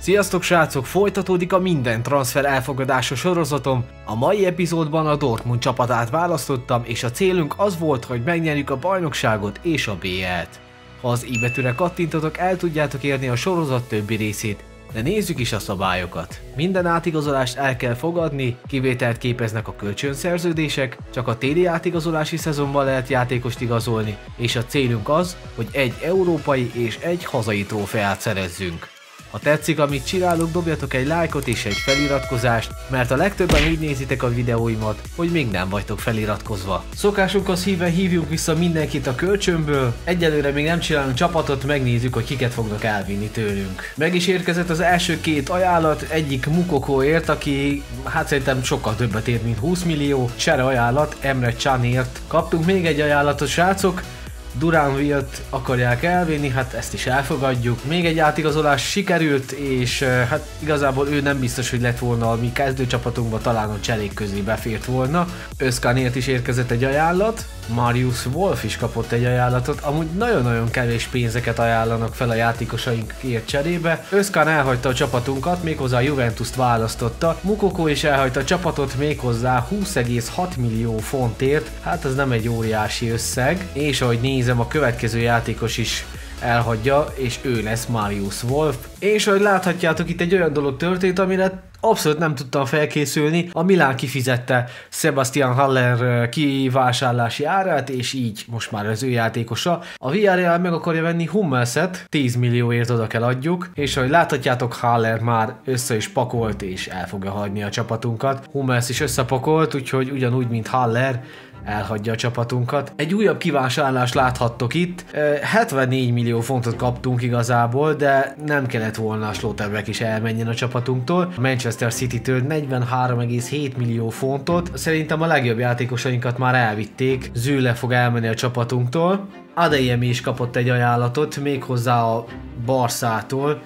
Sziasztok srácok, folytatódik a minden transfer elfogadása sorozatom. A mai epizódban a Dortmund csapatát választottam, és a célunk az volt, hogy megnyerjük a bajnokságot és a BL-t. Ha az i betűre kattintotok, el tudjátok érni a sorozat többi részét, de nézzük is a szabályokat. Minden átigazolást el kell fogadni, kivételt képeznek a kölcsönszerződések, csak a téli átigazolási szezonban lehet játékost igazolni, és a célunk az, hogy egy európai és egy hazai trófeát szerezzünk. Ha tetszik, amit csinálok, dobjatok egy lájkot és egy feliratkozást, mert a legtöbben így nézitek a videóimat, hogy még nem vagytok feliratkozva. Szokásunkhoz híven hívjunk vissza mindenkit a kölcsönből, egyelőre még nem csinálunk csapatot, megnézzük, hogy kiket fognak elvinni tőlünk. Meg is érkezett az első két ajánlat, egyik Moukokóért, aki hát szerintem sokkal többet ér, mint 20 millió, csere ajánlat, Emre Canért. Kaptunk még egy ajánlatot, srácok. Duranville-t akarják elvinni, hát ezt is elfogadjuk. Még egy átigazolás sikerült, és hát igazából ő nem biztos, hogy lett volna a mi kezdőcsapatunkba, talán a cserék közé befért volna. Özcanért is érkezett egy ajánlat, Marius Wolf is kapott egy ajánlatot, amúgy nagyon-nagyon kevés pénzeket ajánlanak fel a játékosainkért cserébe. Özcan elhagyta a csapatunkat, méghozzá a Juventust választotta, Moukoko is elhagyta a csapatot méghozzá 20,6 millió fontért, hát ez nem egy óriási összeg, és ahogy nézem, a következő játékos is elhagyja, és ő lesz Marius Wolf. És ahogy láthatjátok, itt egy olyan dolog történt, amire abszolút nem tudtam felkészülni. A Milán kifizette Sebastian Haller kivásárlási árát, és így most már az ő játékosa. A Villarreal meg akarja venni Hummelset, 10 millióért oda kell adjuk, és ahogy láthatjátok, Haller már össze is pakolt, és el fogja hagyni a csapatunkat. Hummels is összepakolt, úgyhogy ugyanúgy, mint Haller, elhagyja a csapatunkat. Egy újabb kivásárlást láthattok itt. 74 millió fontot kaptunk igazából, de nem kellett volna a Schlotterbeck is elmenjen a csapatunktól. A Manchester City-től 43,7 millió fontot. Szerintem a legjobb játékosainkat már elvitték. Zülle fog elmenni a csapatunktól. Adeyemi is kapott egy ajánlatot, méghozzá a Barszától.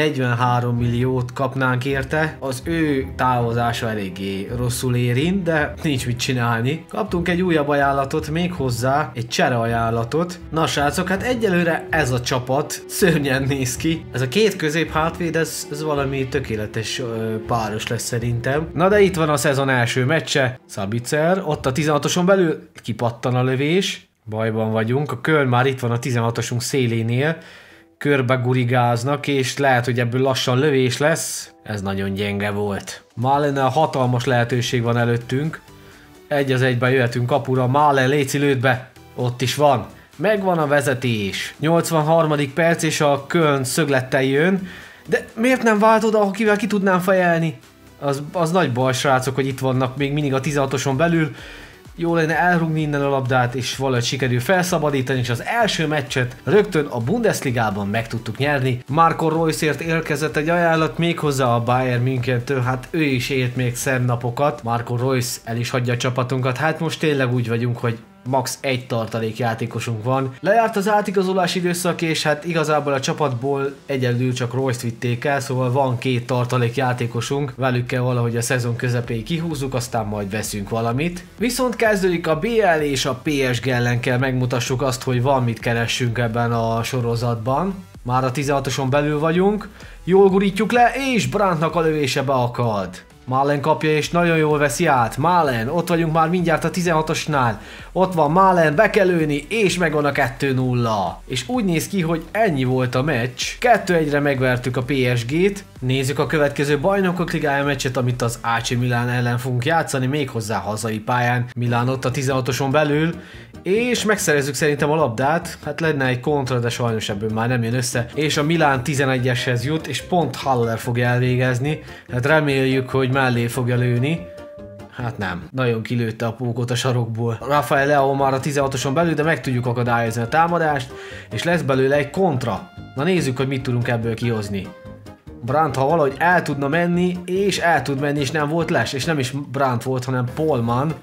43 milliót kapnánk érte, az ő távozása eléggé rosszul érint, de nincs mit csinálni. Kaptunk egy újabb ajánlatot, méghozzá egy csere ajánlatot. Na srácok, hát egyelőre ez a csapat szörnyen néz ki. Ez a két közép hátvéd, ez valami tökéletes páros lesz szerintem. Na de itt van a szezon első meccse, Sabitzer, ott a 16-oson belül kipattan a lövés. Bajban vagyunk, a Köln már itt van a 16-osunk szélénél. Körbe gurigáznak, és lehet, hogy ebből lassan lövés lesz. Ez nagyon gyenge volt. Malennel hatalmas lehetőség van előttünk. Egy az egyben jöhetünk kapura. Malen, léci, lőd be! Ott is van. Megvan a vezetés. 83. perc, és a Köln szöglettel jön. De miért nem vált oda, akivel ki tudnám fejelni? Az nagy baj, srácok, hogy itt vannak még mindig a 16-oson belül. Jó lenne elrúgni innen a labdát, és valahogy sikerül felszabadítani, és az első meccset rögtön a Bundesligában meg tudtuk nyerni. Marco Reusért érkezett egy ajánlat, méghozzá a Bayern Münchentől, hát ő is élt még szebb napokat. Marco Reus el is hagyja a csapatunkat, hát most tényleg úgy vagyunk, hogy max. egy tartalékjátékosunk van. Lejárt az átigazolási időszak, és hát igazából a csapatból egyedül csak Reust vitték el, szóval van két tartalékjátékosunk, velük kell valahogy a szezon közepéig kihúzzuk, aztán majd veszünk valamit. Viszont kezdődik a BL, és a PSG ellen kell megmutassuk azt, hogy van mit keressünk ebben a sorozatban. Már a 16-oson belül vagyunk, jól gurítjuk le, és Brandtnak a lövése beakad. Malen kapja, és nagyon jól veszi át. Malen, ott vagyunk már mindjárt a 16-osnál. Ott van Malen, be kell lőni, és megvan a 2-0. És úgy néz ki, hogy ennyi volt a meccs. 2-1-re megvertük a PSG-t. Nézzük a következő Bajnokok Ligája meccset, amit az AC Milan ellen fogunk játszani, méghozzá hazai pályán. Milán ott a 16-oson belül. És megszerezzük szerintem a labdát, hát lenne egy kontra, de sajnos ebből már nem jön össze. És a Milán 11-eshez jut, és pont Haller fog elvégezni. Hát reméljük, hogy mellé fogja lőni. Hát nem, nagyon kilőtte a pókot a sarokból. Rafael Leao már a 16-oson belül, de meg tudjuk akadályozni a támadást, és lesz belőle egy kontra. Na nézzük, hogy mit tudunk ebből kihozni. Brandt, ha valahogy el tudna menni, és el tud menni, és nem volt les, és nem is Brandt volt, hanem Polman.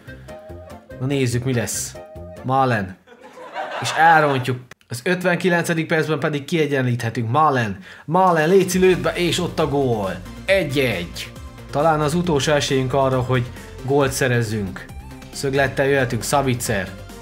Na nézzük, mi lesz. Malen. És elrontjuk. Az 59. percben pedig kiegyenlíthetünk. Malen, léci, lőtt be, és ott a gól. 1-1. Talán az utolsó esélyünk arra, hogy gólt szerezzünk. Szöglettel jöhetünk, Sabitzer.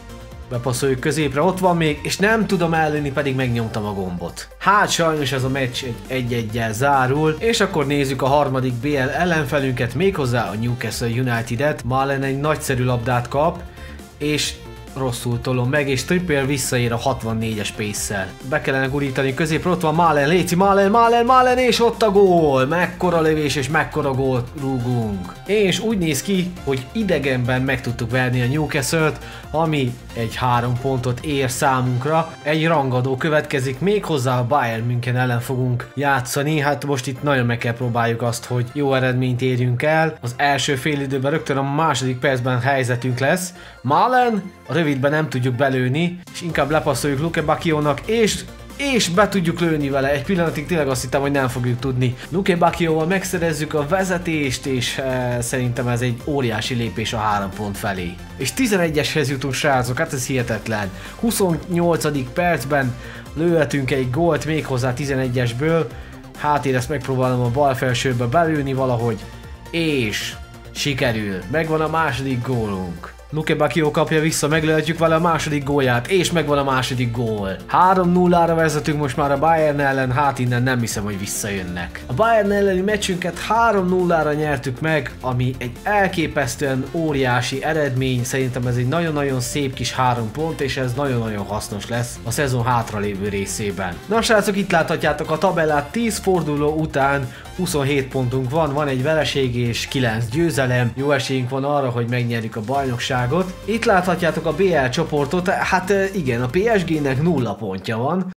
Bepasszoljuk középre, ott van még, és nem tudom ellőni, pedig megnyomtam a gombot. Hát sajnos ez a meccs egy 1-1-jel zárul, és akkor nézzük a harmadik BL ellenfelünket, méghozzá a Newcastle United-et. Malen egy nagyszerű labdát kap, és rosszul tolom meg, és Trippier visszaér a 64-es pace-szel. Be kellene gurítani középre, ott van Malen, léci, Malen, és ott a gól! Mekkora lövés és mekkora gólt rúgunk. És úgy néz ki, hogy idegenben meg tudtuk verni a Newcastle-t, ami egy 3 pontot ér számunkra. Egy rangadó következik, méghozzá a Bayern München ellen fogunk játszani. Hát most itt nagyon meg kell próbáljuk azt, hogy jó eredményt érjünk el. Az első fél időben rögtön a második percben helyzetünk lesz. Malen, a rövidben nem tudjuk belőni, és inkább lepasszoljuk Luke Bacchionak, és be tudjuk lőni vele. Egy pillanatig tényleg azt hittem, hogy nem fogjuk tudni. Luke Bacchioval megszerezzük a vezetést, és szerintem ez egy óriási lépés a 3 pont felé. És 11-eshez jutunk, srácok, hát ez hihetetlen. 28. percben lőhetünk egy gólt, méghozzá 11-esből. Hát én ezt megpróbálom a bal felsőbe belőni valahogy, és sikerül. Megvan a második gólunk. Luke Bacchio kapja vissza, meglőhetjük vele a második gólját, és megvan a második gól. 3-0-ra vezetünk most már a Bayern ellen, hát innen nem hiszem, hogy visszajönnek. A Bayern elleni meccsünket 3-0-ra nyertük meg, ami egy elképesztően óriási eredmény, szerintem ez egy nagyon-nagyon szép kis 3 pont, és ez nagyon-nagyon hasznos lesz a szezon hátralévő részében. Na srácok, itt láthatjátok a tabellát, 10 forduló után 27 pontunk van egy vereség és 9 győzelem, jó esélyünk van arra, hogy megnyerjük a bajnokságot. Itt láthatjátok a BL csoportot, hát igen, a PSG-nek 0 pontja van.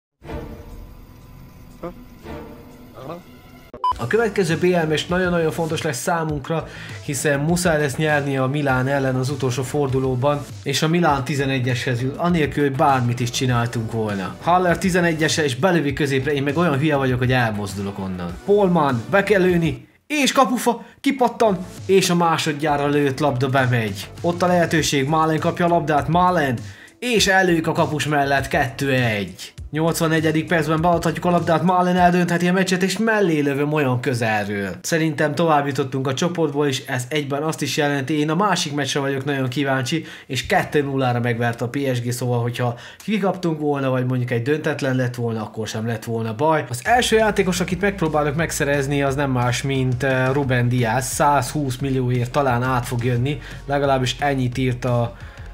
A következő BL meccs nagyon-nagyon fontos lesz számunkra, hiszen muszáj lesz nyerni a Milán ellen az utolsó fordulóban, és a Milán 11-eshez jut, anélkül, hogy bármit is csináltunk volna. Haller 11-ese és belövi középre, én meg olyan hülye vagyok, hogy elmozdulok onnan. Polman, be kell lőni, és kapufa, kipattan, és a másodjára lőtt labda bemegy. Ott a lehetőség, Malen kapja a labdát, Malen, és előjük a kapus mellett 2-1. 84. percben beadhatjuk a labdát, Malen eldöntheti a meccset, és mellé lövöm olyan közelről. Szerintem tovább jutottunk a csoportból, és ez egyben azt is jelenti, én a másik meccsre vagyok nagyon kíváncsi, és 2-0-ra megvert a PSG, szóval hogyha kikaptunk volna, vagy mondjuk egy döntetlen lett volna, akkor sem lett volna baj. Az első játékos, akit megpróbálok megszerezni, az nem más, mint Ruben Dias, 120 millióért talán át fog jönni, legalábbis ennyit írt a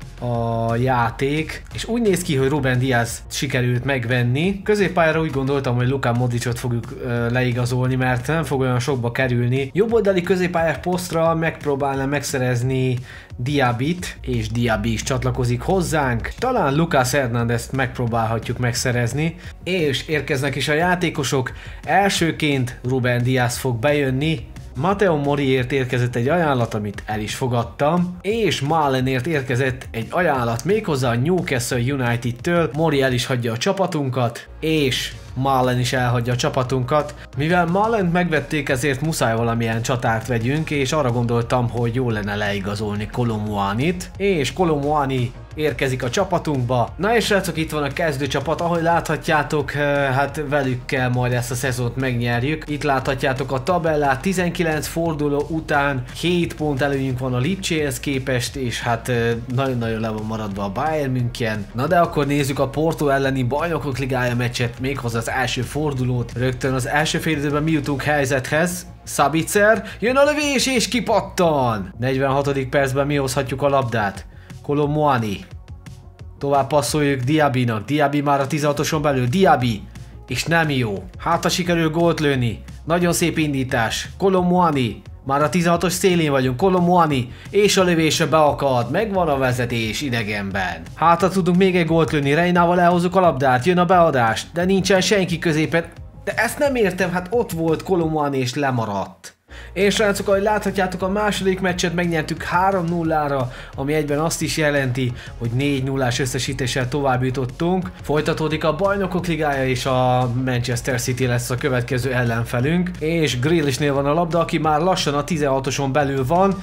játék, és úgy néz ki, hogy Ruben Dias sikerült megvenni. Középpályára úgy gondoltam, hogy Luka Modricot fogjuk leigazolni, mert nem fog olyan sokba kerülni. Jobboldali középpályás posztra megpróbálnám megszerezni Diabit, és Diaby is csatlakozik hozzánk. Talán Lucas Hernandez-t megpróbálhatjuk megszerezni, és érkeznek is a játékosok. Elsőként Ruben Dias fog bejönni, Matteo Moriért érkezett egy ajánlat, amit el is fogadtam, és Malenért érkezett egy ajánlat méghozzá a Newcastle United-től. Mori el is hagyja a csapatunkat, és Malen is elhagyja a csapatunkat. Mivel Malent megvették, ezért muszáj valamilyen csatárt vegyünk, és arra gondoltam, hogy jó lenne leigazolni Kolo Muanit, és Kolo Muani érkezik a csapatunkba. Na és srácok, itt van a kezdőcsapat, ahogy láthatjátok, hát velük kell majd ezt a szezont megnyerjük. Itt láthatjátok a tabellát, 19 forduló után 7 pont előnyünk van a Lipcséhez képest, és hát nagyon-nagyon le van maradva a Bayern München. Na de akkor nézzük a Porto elleni Bajnokok Ligája meccset, méghozzá az első fordulót. Rögtön az első fél időben mi jutunk helyzethez. Sabitzer, jön a lövés és kipattan! 46. percben mi hozhatjuk a labdát. Kolo Muani. Tovább passzoljuk Diabynak. Diaby már a 16-oson belül. Diaby. És nem jó. Hát ha sikerül gólt lőni. Nagyon szép indítás. Kolo Muani. Már a 16-os szélén vagyunk. Kolo Muani. És a lövésre beakad. Megvan a vezetés idegenben. Hát ha tudunk még egy gólt lőni. Reinával elhozzuk a labdát. Jön a beadás. De nincsen senki középen. De ezt nem értem. Hát ott volt Kolo Muani és lemaradt. És srácok, ahogy láthatjátok, a második meccset megnyertük 3-0-ra, ami egyben azt is jelenti, hogy 4-0-ás összesítéssel tovább jutottunk. Folytatódik a Bajnokok Ligája, és a Manchester City lesz a következő ellenfelünk. És Grealishnél van a labda, aki már lassan a 16-oson belül van,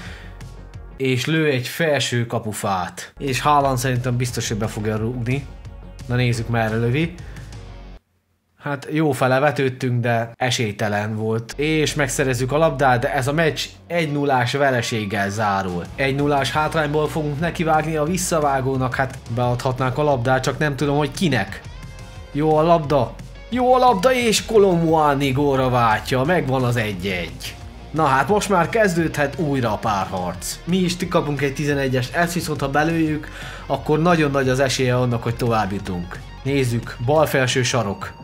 és lő egy felső kapufát. És Haaland szerintem biztos, hogy be fogja rúgni. Na nézzük, merre lövi. Hát jó fele vetődtünk, de esélytelen volt. És megszerezzük a labdát, de ez a meccs 1-0-ás vereséggel zárul. 1-0-ás hátrányból fogunk nekivágni a visszavágónak, hát beadhatnánk a labdát, csak nem tudom, hogy kinek. Jó a labda. Jó a labda, és Kolo Muani gólra váltja, megvan az 1-1. Na hát most már kezdődhet újra a párharc. Mi is kapunk egy 11-est, ezt viszont ha belőjük, akkor nagyon nagy az esélye annak, hogy tovább jutunk. Nézzük, bal felső sarok.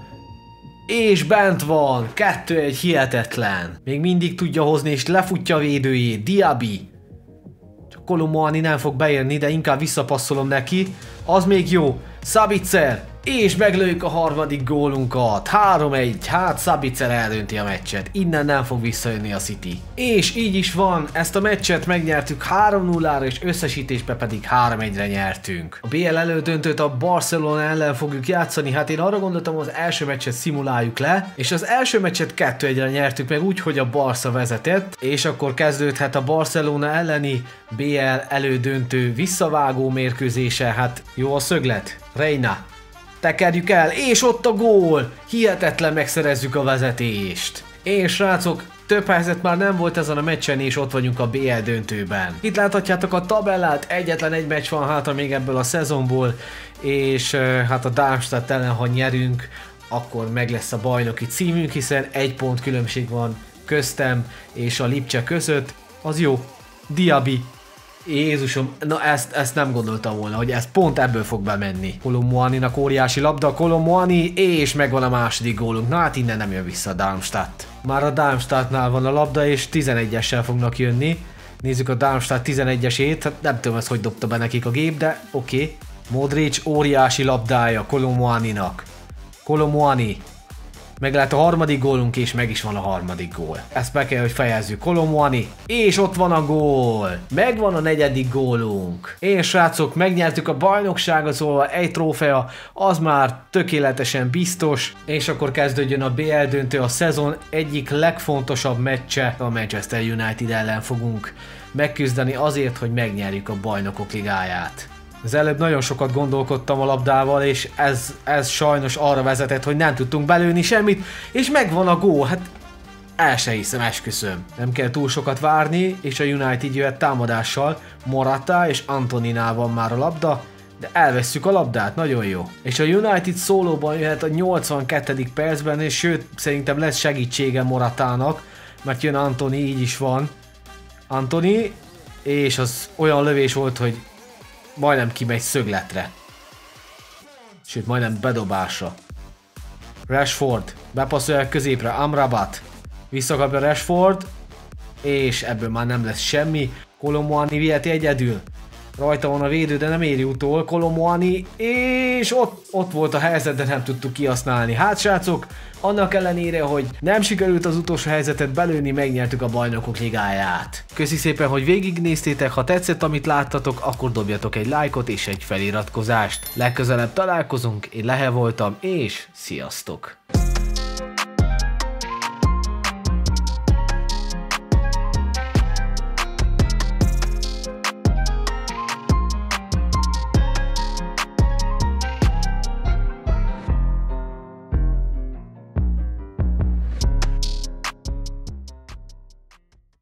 És bent van, 2-1, hihetetlen. Még mindig tudja hozni és lefutja a védőjét, Diaby. Csak Kolo Muani nem fog beérni, de inkább visszapasszolom neki. Az még jó, Sabitzer. És meglőjük a harmadik gólunkat. 3-1, hát Sabitzer eldönti a meccset. Innen nem fog visszajönni a City. És így is van, ezt a meccset megnyertük 3-0-ra, és összesítésbe pedig 3-1-re nyertünk. A BL elődöntőt a Barcelona ellen fogjuk játszani, hát én arra gondoltam, az első meccset szimuláljuk le, és az első meccset 2-1-re nyertük meg úgy, hogy a Barca vezetett, és akkor kezdődhet a Barcelona elleni BL elődöntő visszavágó mérkőzése. Hát jó a szöglet, Reina. Tekerjük el, és ott a gól! Hihetetlen, megszerezzük a vezetést. És srácok, több helyzet már nem volt ezen a meccsen, és ott vagyunk a BL döntőben. Itt láthatjátok a tabellát, egyetlen egy meccs van hátra még ebből a szezonból, és hát a Darmstadt ellen, ha nyerünk, akkor meg lesz a bajnoki címünk, hiszen 1 pont különbség van köztem és a Lipcse között. Az jó. Diaby. Jézusom, na ezt nem gondoltam volna, hogy ez pont ebből fog bemenni. Kolo Muaninak óriási labda, Kolo Muani, és megvan a második gólunk. Na hát innen nem jön vissza a Darmstadt. Már a Darmstadtnál van a labda, és 11-essel fognak jönni. Nézzük a Darmstadt 11-esét, hát nem tudom, ezt hogy dobta be nekik a gép, de oké. Modric óriási labdája Kolo Muaninak. Kolo Muani. Meg lehet a harmadik gólunk, és meg is van a harmadik gól. Ezt be kell, hogy fejezzük. Kolo Muani. És ott van a gól. Megvan a negyedik gólunk. És srácok, megnyertük a bajnokságot, szóval egy trófea, az már tökéletesen biztos. És akkor kezdődjön a BL döntő, a szezon egyik legfontosabb meccse. A Manchester United ellen fogunk megküzdeni azért, hogy megnyerjük a Bajnokok Ligáját. Az előbb nagyon sokat gondolkodtam a labdával, és ez sajnos arra vezetett, hogy nem tudtunk belőni semmit, és megvan a gól, hát el se hiszem, esküszöm. Nem kell túl sokat várni, és a United jöhet támadással, Morata és Antoninál van már a labda, de elvesszük a labdát, nagyon jó. És a United szólóban jöhet a 82. percben, és sőt, szerintem lesz segítsége Moratának, mert jön Antoni, így is van. Antoni, és az olyan lövés volt, hogy majdnem kimegy szögletre. Sőt, majdnem bedobásra. Rashford. Bepasszolja középre. Amrabat. Visszakapja Rashford. És ebből már nem lesz semmi. Kolo Muani viheti egyedül. Rajta van a védő, de nem éri utol. Kolo Muani. És ott volt a helyzet, de nem tudtuk kihasználni. Hát srácok, annak ellenére, hogy nem sikerült az utolsó helyzetet belőni, megnyertük a Bajnokok Ligáját. Köszi szépen, hogy végignéztétek, ha tetszett, amit láttatok, akkor dobjatok egy lájkot és egy feliratkozást. Legközelebb találkozunk, én Lehe voltam, és sziasztok!